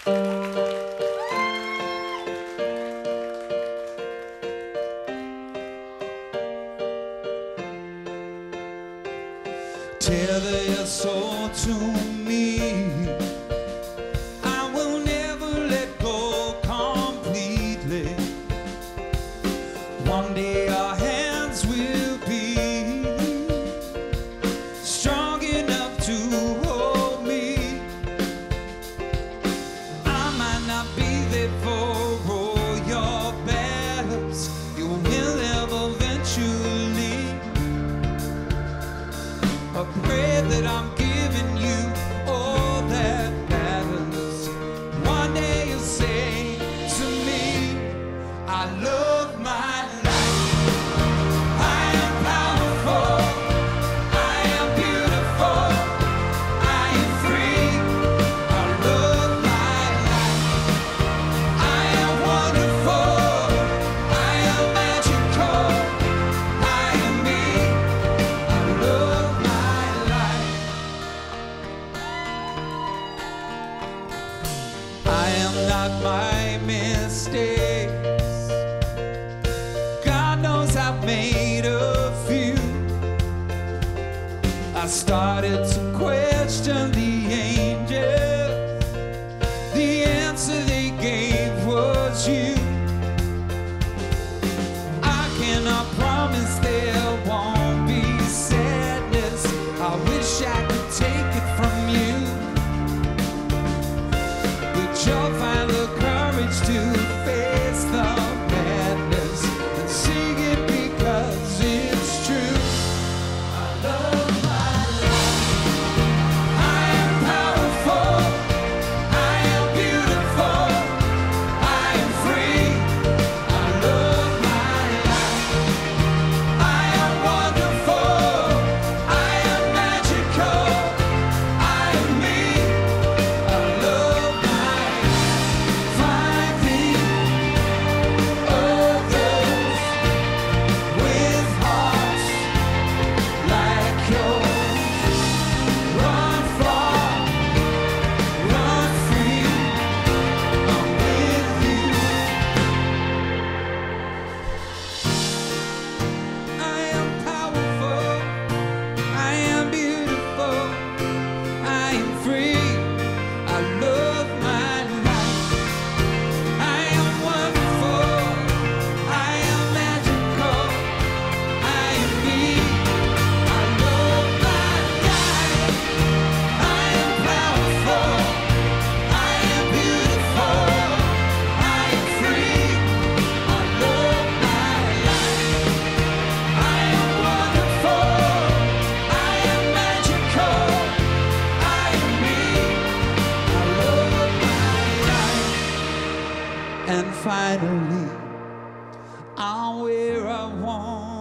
Tether your soul to me. I will never let go completely. One day our hands will be strong enough to hold me. I might not be there for all your battles. You will never eventually. I pray that I'm giving you all that matters. One day you'll say to me, I love my life. I am powerful. I am beautiful. I am free. I love my life. I am wonderful. I am magical. I am me. I love my life. I am not my mistakes. God knows I've made a few. I started to question the angels. The answer they gave was you. I cannot promise there won't be sadness. I wish I could take it from you. But you'll find the courage to face the madness and sing it because it's true. I love my life. I am powerful. I am beautiful. I am free. I love my life. I am wonderful. I am magical. I am me. I love my life. Finding others with hearts like yours. Run far, run free. I'm with you. I am powerful. I am beautiful. I am free. I love my life. I am wonderful. I am magical. I am me. I love my life. I am powerful. I am beautiful. I am free. I love my life. I am wonderful. I am magical. I am me. I love my life. And finally, I'm where I want